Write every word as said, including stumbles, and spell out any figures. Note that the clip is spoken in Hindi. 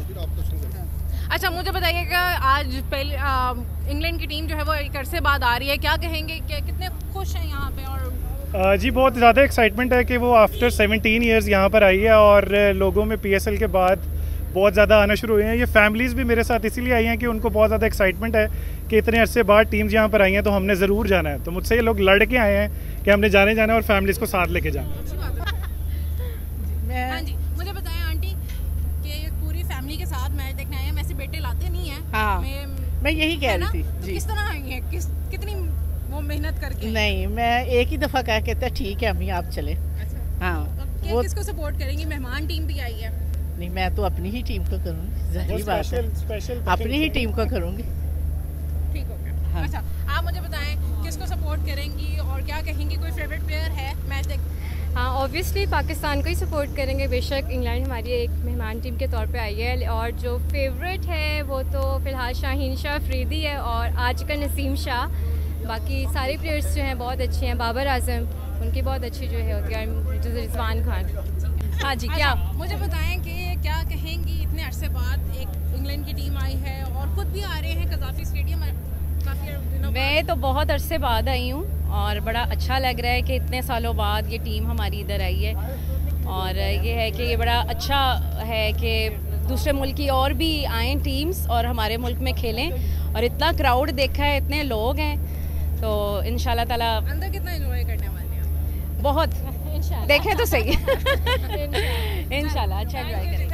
फिर आप क्वेश्चन करें। अच्छा मुझे बताइएगा, आज पहले इंग्लैंड की टीम जो है वो एक अरसे बाद आ रही है, क्या कहेंगे कि कितने खुश हैं यहाँ पे? और Uh, जी बहुत ज़्यादा एक्साइटमेंट है कि वो आफ्टर सेवनटीन इयर्स यहाँ पर आई है और लोगों में पीएसएल के बाद बहुत ज़्यादा आना शुरू हुए हैं। ये फैमिलीज़ भी मेरे साथ इसीलिए आई हैं कि उनको बहुत ज़्यादा एक्साइटमेंट है कि इतने अरसे बाद टीम्स यहाँ पर आई हैं तो हमने ज़रूर जाना है। तो मुझसे ये लोग लड़ के आए हैं कि हमने जाने जाना है और फैमिलीज़ को साथ लेके जाना है। हाँ जी, मुझे बताएं आंटी कि पूरी फैमिली के साथ मैच देखने आए हैं, वैसे बेटे लाते नहीं हैं। हाँ, मैं, मैं यही कह रही थी तो किस तरह आई हैं, किस कितनी वो मेहनत करके? नहीं, मैं एक ही दफ़ा कह कहता ठीक है अम्मी आप चले। अच्छा। हाँ, तो वो किसको सपोर्ट करेंगी? मेहमान टीम भी आई है। नहीं, मैं तो अपनी ही टीम को करूँगी, जाहिर बात है, अपनी ही टीम को करूँगी। ठीक हो गया। हाँ। अच्छा, आप मुझे बताएं किसको सपोर्ट करेंगी और क्या कहेंगी? कोई फेवरेट प्लेयर है मैच देख? हाँ, ऑब्वियसली पाकिस्तान को ही सपोर्ट करेंगे। बेशक इंग्लैंड हमारी एक मेहमान टीम के तौर पे आई है और जो फेवरेट है वो तो फ़िलहाल शाहीन शाह अफरीदी है और आज का नसीम शाह। बाकी सारे प्लेयर्स जो हैं बहुत अच्छे हैं, बाबर आजम उनकी बहुत अच्छी जो है होती है, रिजवान खान। हाँ जी, क्या अच्छा, मुझे बताएं कि क्या कहेंगी इतने अरसे बाद एक इंग्लैंड की टीम आई है और खुद भी आ रहे हैं कज़ाफ़ी स्टेडियम काफ़ी दिनों? मैं तो बहुत अरसे बाद आई हूँ और बड़ा अच्छा लग रहा है कि इतने सालों बाद ये टीम हमारी इधर आई है और ये है कि ये बड़ा अच्छा है कि दूसरे मुल्क की और भी आएँ टीम्स और हमारे मुल्क में खेलें। और इतना क्राउड देखा है, इतने लोग हैं, तो इंशाल्लाह ताला अंदर कितना एंजॉय करने वाले हैं? बहुत देखें तो सही इंशाल्लाह अच्छा एंजॉय करें।